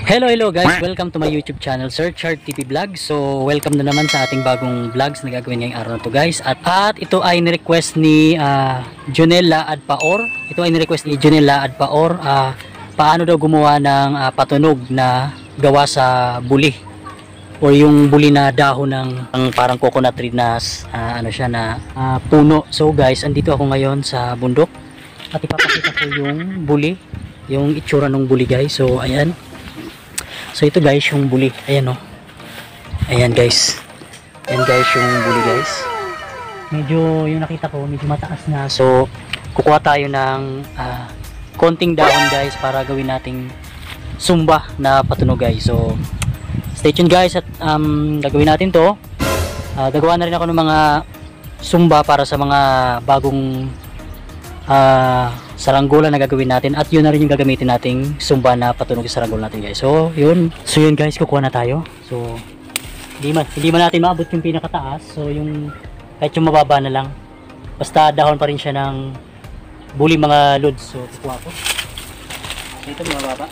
Hello guys, welcome to my YouTube channel, Sir Chart TV Vlog. So welcome na naman sa ating bagong vlogs na gagawin ngayong araw na to guys. At ito ay ni-request ni Junella Adpaor. Ito ay ni-request ni Junella Adpaor. Paano daw gumawa ng patunog na gawa sa buli o yung buli na dahon ng parang coconut tree na puno. So guys, andito ako ngayon sa bundok at ipapakita ko yung buli, yung itsura ng buli guys. So ayan. So ito guys yung buli, ayan o. Ayan guys. Ayan guys yung buli guys. Medyo yung nakita ko medyo mataas na. So kukuha tayo ng konting dahon guys para gawin nating sumba na patunog guys. So stay tuned guys at gagawin natin to. Gagawa na rin ako ng mga sumba para sa mga bagong saranggola na gagawin natin, at yun na rin yung gagamitin nating sumba na patunog sa saranggola natin guys. So yun guys, kukuha na tayo. So hindi man natin maabot yung pinakataas, so yung kahit yung mababa na lang, basta dahon pa rin siya ng buli mga lods. So kukuha ko ito mababa.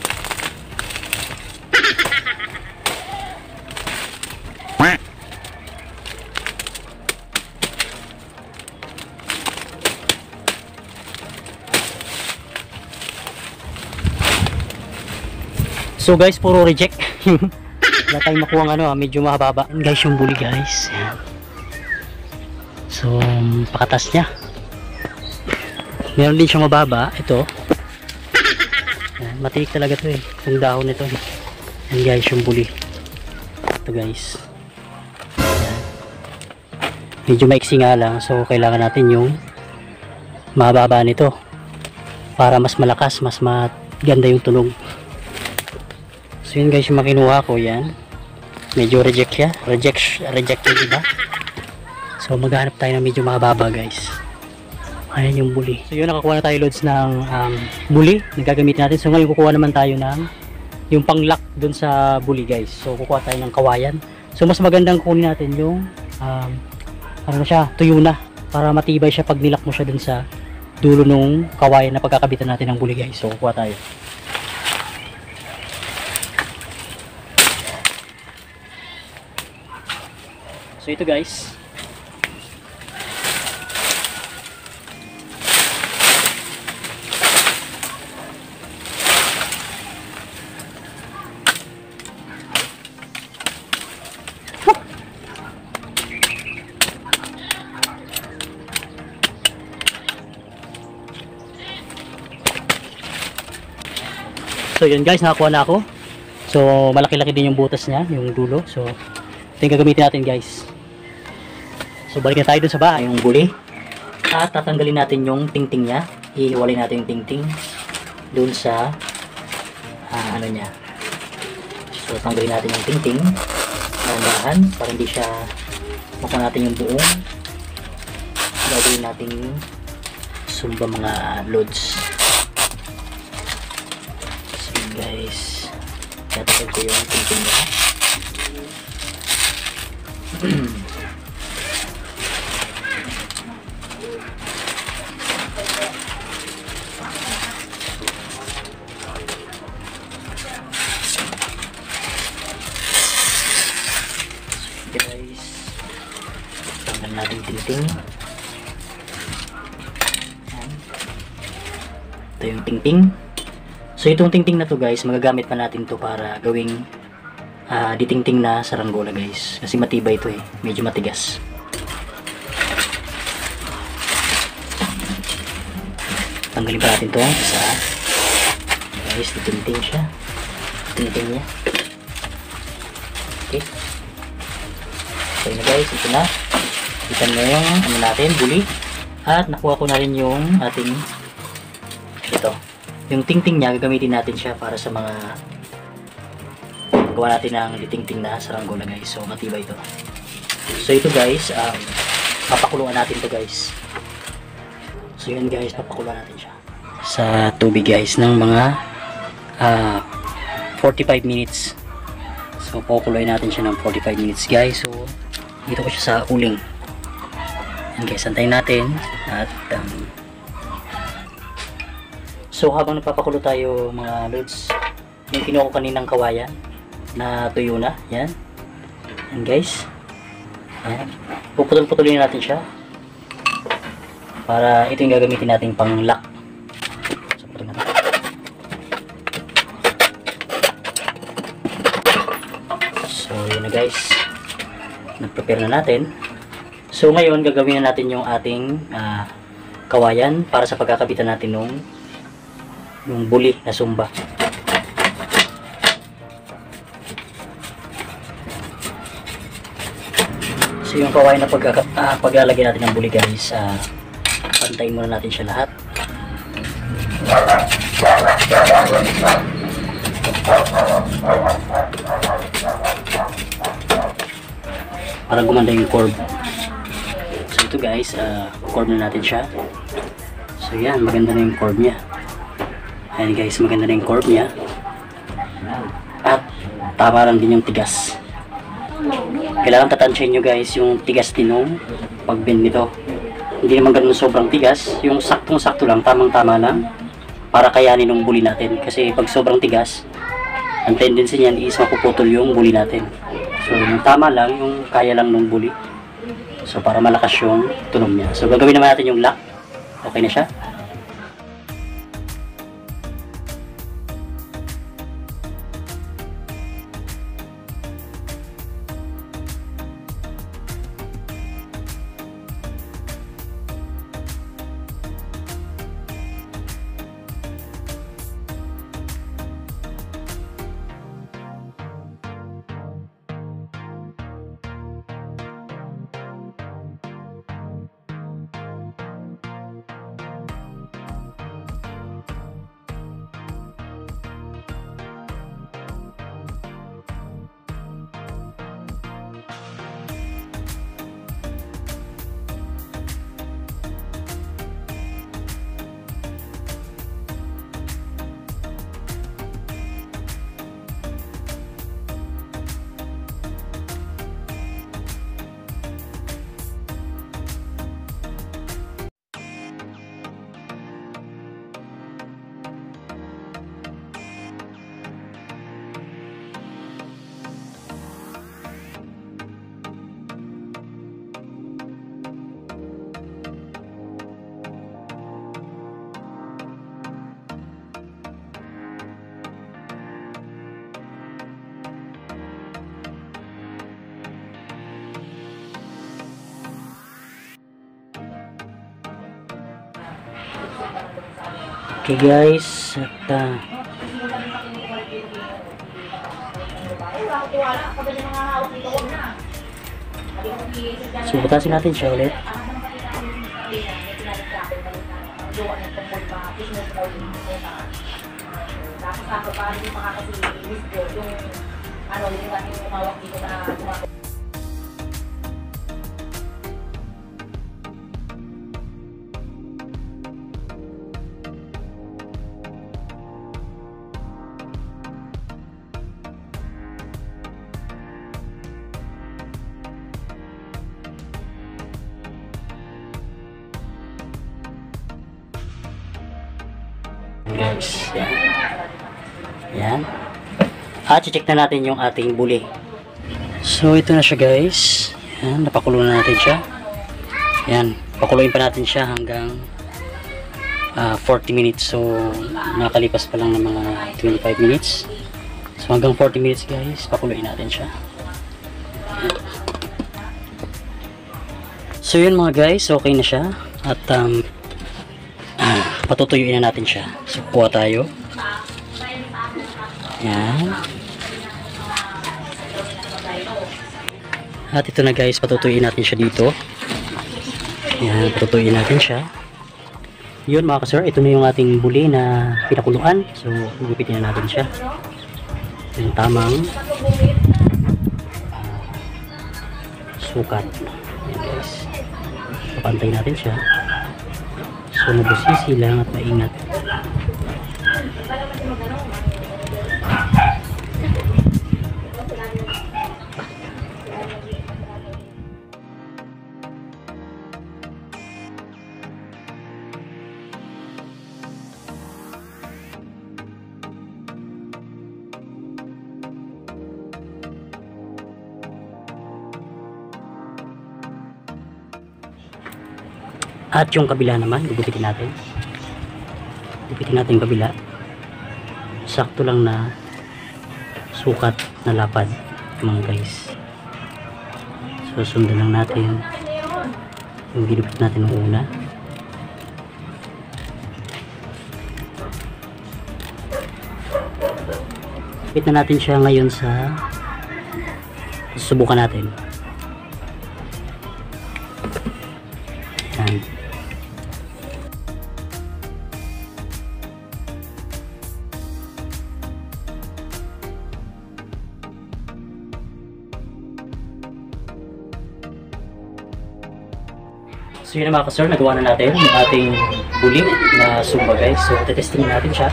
So guys, puro reject. Wala tayong makuha medyo mahaba. Guys, yung buli guys. Ayan. So, pakatas niya. Meron din siyang mababa. Ito. Ayan, matinik talaga to yung dahon nito. Ayan guys, yung buli. Ito guys. Ayan. Medyo maiksi nga lang. So, kailangan natin yung mababa nito para mas malakas, mas maganda yung tunog. So yun guys yung makinuha ko, yan medyo reject siya, rejected, diba? So maghanap tayo ng medyo mababa guys. Ayan yung buli. So yun, nakakuha na tayo loads ng buli na gagamitin natin. So ngayon kukuha naman tayo ng yung panglock dun sa buli guys. So kukuha tayo ng kawayan. So mas magandang kunin natin yung ano siya, tuyo na, para matibay siya pag nilak mo siya dun sa dulo nung kawayan na pagkakabitan natin ng buli guys. So kukuha tayo. So ito guys. So yun guys, nakakuha na ako. So malaki-laki din yung butas niya, yung dulo. So ito yung gagamitin natin guys. So balik na tayo dun sa bahay, yung buli. At tatanggalin natin yung tingting niya. Ihiwalay natin yung tingting dun sa ano niya. So tanggalin natin yung tingting. Dahan-dahan para hindi siya makuha natin yung buong. Gagawin natin sumba mga loads. So guys, tatanggal ko yung tingting niya. Guys, tanggal natin tingting. Ito yung tingting. So itong tingting na to guys, magagamit pa natin to para gawing ditingting na saranggola guys, kasi matibay ito medyo matigas. Tanggalin pa natin to sa guys, ditingting siya, tingting niya. Okay, so yun guys, ito na. Kita na yung ano natin, buli. At nakuha ko na rin yung ating ito, yung tingting niya. Gagamitin natin siya para sa mga gawa natin ng ditingting na saranggola guys. So matibay ito. So ito guys, papakuluan natin to guys. So yun guys, papakuluan natin siya sa tubig guys ng mga 45 minutes. So pakuluin natin siya ng 45 minutes guys. So dito ko siya sa uling. Yan guys, antayin natin. At so habang nagpapakulo tayo mga loads, yung kinuha ko kaninang kawayan na tuyo na. Yan. Yan guys. Yan. Puputol-putulin natin siya. Para ito yung gagamitin natin pang lock. So, putulin natin. So, yun na guys. Nag-prepare na natin. So, ngayon gagawin na natin yung ating kawayan para sa pagkakabitan natin yung buli na sumba. So, yung kawayan na paglalagay natin ng buli guys, pantayin muna natin siya lahat. Para gumanda yung curve. So ito guys, curve na natin siya. So yan, maganda na yung curve niya. Ayan guys, maganda na yung curve niya. At tama lang din yung tigas. Kailangan tatansyahin nyo guys yung tigas din nung pag-bend nito. Hindi naman ganun sobrang tigas. Yung saktong-sakto lang, tamang-tama lang. Para kayanin ng buli natin. Kasi pag sobrang tigas, ang tendency niyan is mapuputol yung buli natin. So yung tama lang, yung kaya lang ng buli. So para malakas yung tunog niya. So gagawin naman natin yung lock. Okay na siya. Okay guys, at so butasin natin siya ulit. Guys, yan. Yan. At check na natin yung ating buli. So ito na siya guys. Yan, napakulo na natin siya. Yan, pakuluin pa natin siya hanggang 40 minutes. So nakalipas pa lang ng mga 25 minutes. So hanggang 40 minutes guys, pakuluin natin siya. Yan. So yun mga guys, okay na siya. At patutuyuin na natin siya. So kuha tayo. Yan. At ito na guys, patutuyuin natin siya dito. Yan, patutuyuin natin siya. Yun mga ka-sir, ito na yung ating buli na pinakuluan. So gugupitin na natin siya. Yung tamang sukat. Yan guys. So pantay natin siya. So mabusisi lang at maingat. At yung kabila naman, gugupitin natin. Gugupitin natin yung kabila. Sakto lang na sukat na lapad, mga guys. So, sundan lang natin yung ginupit natin ng una. Gupit na natin siya ngayon sa susubukan natin. Yan. So yun na mga ka-sir, nagawa na natin yung ating buling na Zumba guys. So testingin natin siya.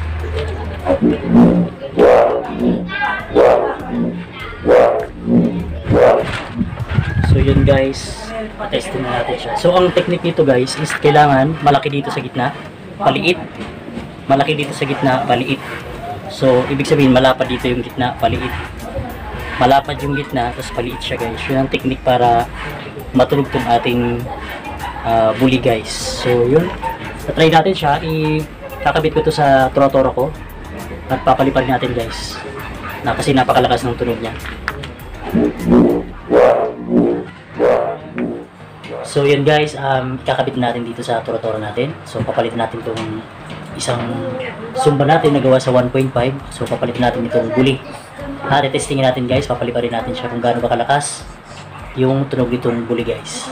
So yun guys, testing na natin siya. So ang technique nito guys is kailangan malaki dito sa gitna, paliit. Malaki dito sa gitna, paliit. So ibig sabihin malapad dito yung gitna, paliit. Malapad yung gitna, tapos paliit siya guys. Yun ang technique para matulog tong ating bully guys. So yun, try natin siya. Kakabit ko to sa trotor ko at papaliparin natin guys kasi napakalakas ng tunog niya. So yun guys, kakabit natin dito sa trotor natin. So papalitan natin itong isang Zumba natin na gawa sa 1.5. So papalitan natin itong bully. Testingin natin guys, papaliparin natin siya kung gaano ba kalakas yung tunog nitong bully guys.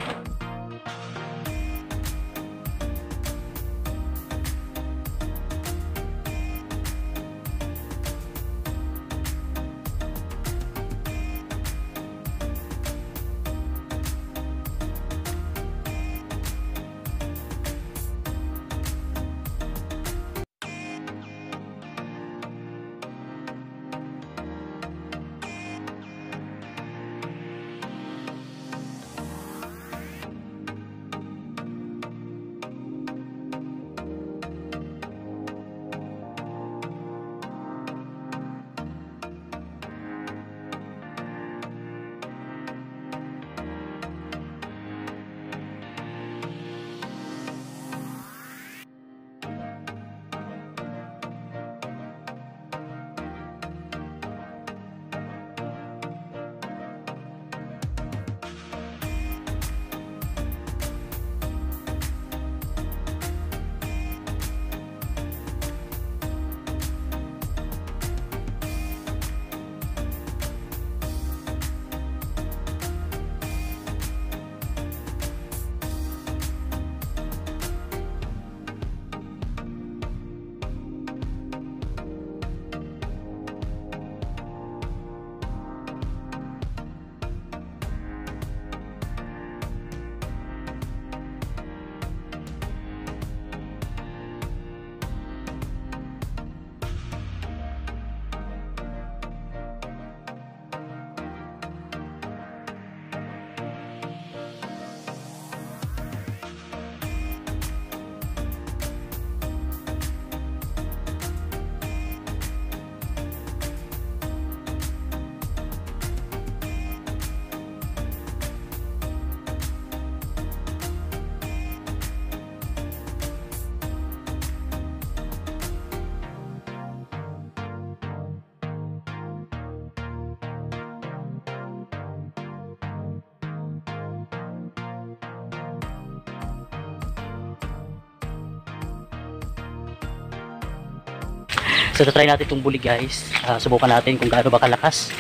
So try natin itong bully guys. Subukan natin kung gaano ba kalakas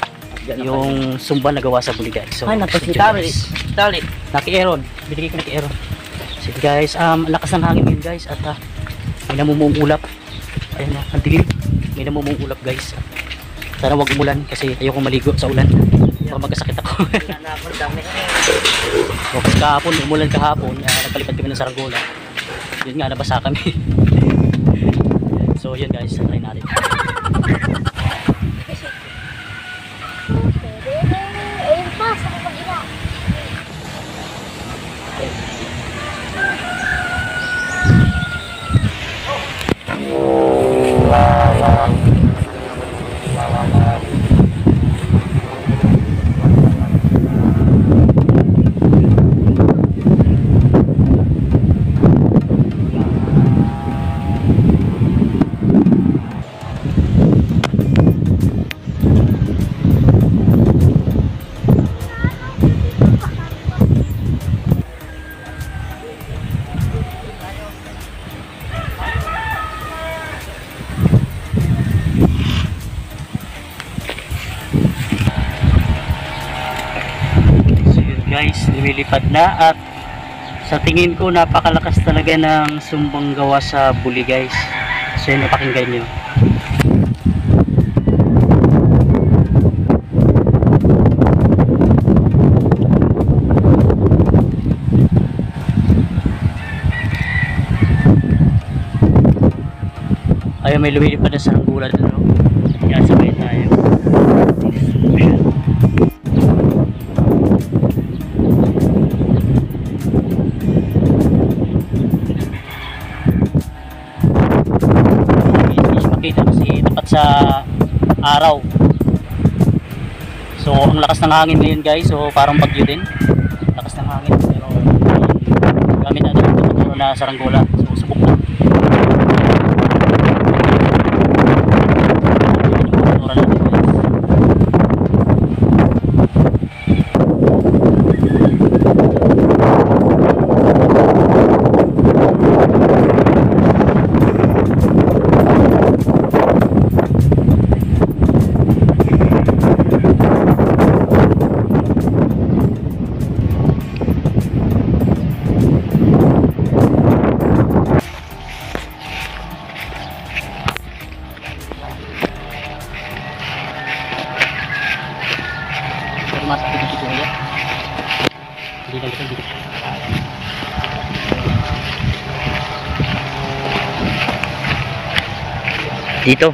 yung Zumba na gawa sa bully guys. So, tali. Naki-aeron. Binigay ko naki-aeron. So guys, lakas ng hangin yun guys. At may namumuong ulap. Ayan na, ang dilim. May namumuong ulap guys. Sana wag umulan kasi ayoko maligo sa ulan. Baka magkasakit ako. Okay, kahapon, umulan kahapon. Nagpalipad kami ng Saranggola. Yun nga, nabasa kami. So yun guys, try natin. guys, lumilipad na at sa tingin ko napakalakas talaga ng sumbang gawa sa buli guys. So yun, napakinggan nyo. Ayun, may lumilipad na saranggola dun, no? Kaya sabay tayo. Makita kasi tapat sa araw. So ang lakas ng hangin ngayon guys, so parang bagyo din. Lakas ng hangin, pero gamit natin yung tuturo na saranggola. So subok lang. Masuk dito ya. Hindi lang ito dito. Dito.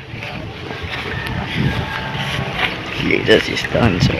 Dito si Stanso.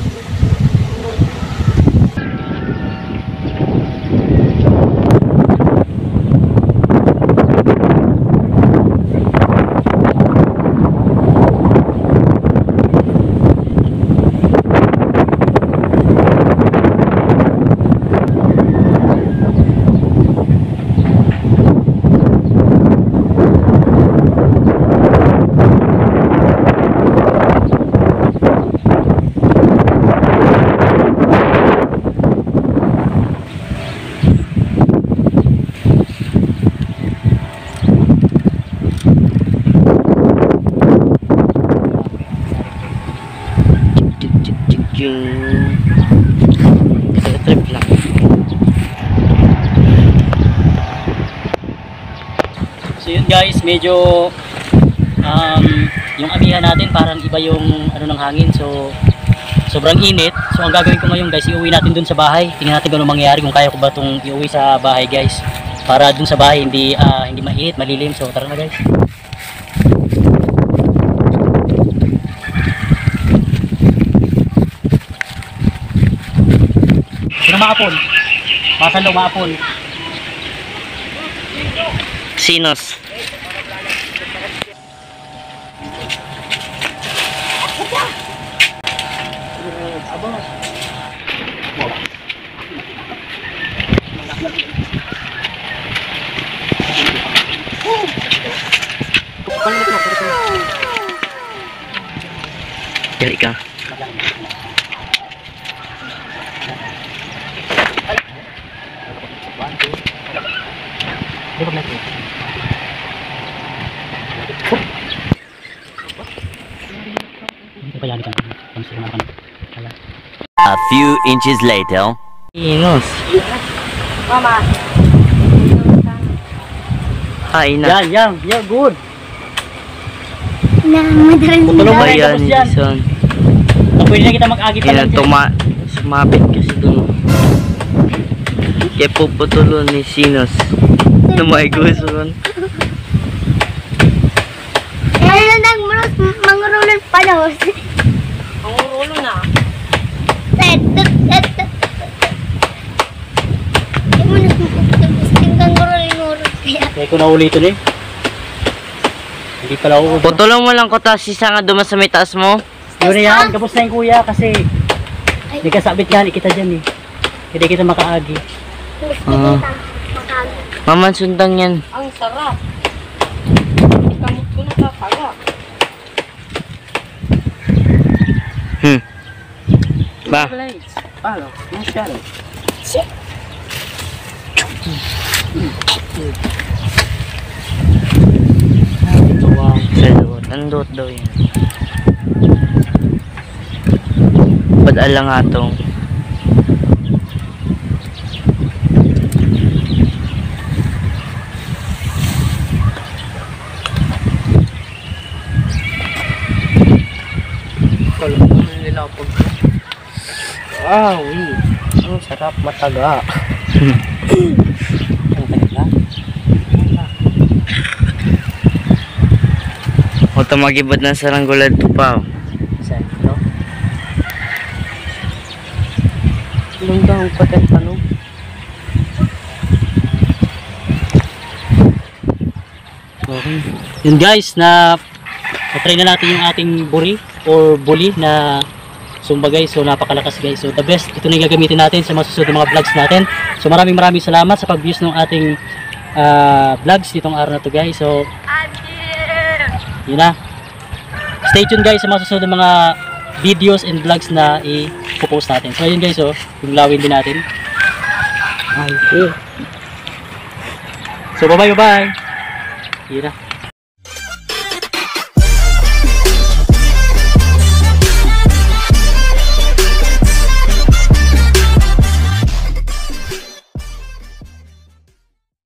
Trip lang. So yun guys, medyo yung amihan natin parang iba yung ano ng hangin, so sobrang init. So ang gagawin ko ngayon guys, iuwi natin dun sa bahay. Tingnan natin kung ano mangyayari, kung kaya ko ba itong iuwi sa bahay guys, para dun sa bahay hindi mainit, malilim. So tara na guys. Maapon. Masan daw maapon. Sinos. Dali ka. A few inches later. Inos. Mama. Ay na. Yan, good. Na, madalang Putulong mo Ayan, tapos yan. Jason. Pwede na kita mag-agi pa lang dyan. Sumapit kasi dun. Kaya puputulon ni Sinos. Na may gusto ron. Ano nang mangurulon pa daw. Mangurulo na. Kaya ko na ulitin eh. Hindi pala ako. Putulong mo lang ko ta si nga dumas sa may taas mo. Yun na yan, kapos na yung kuya kasi hindi kasabit nga kita dyan eh. Hindi kita makaagi. Maman sundang yan. Ang sarap. Kamot ko na kakaga. Ba? Paano? Masyal. Wow. Salot. Andot daw yan. Ba't alang atong lapag. Wow, ang sarap mataga. Ang taga. O tumagibad ng saranggulad to pa. Sa ito. Ilang daw ang patent ano? Okay. Yun guys, na-try na natin yung ating buri or bully na sumba guys. So napakalakas guys. So the best, ito na yung gagamitin natin sa mga susunod na mga vlogs natin. So maraming salamat sa pag-views ng ating vlogs nitong araw na to guys. So yun na. Stay tuned guys sa mga susunod na mga videos and vlogs na i-post natin. So ayun guys, oh, yung lawin din natin. Ay, okay. So bye bye. Yun na.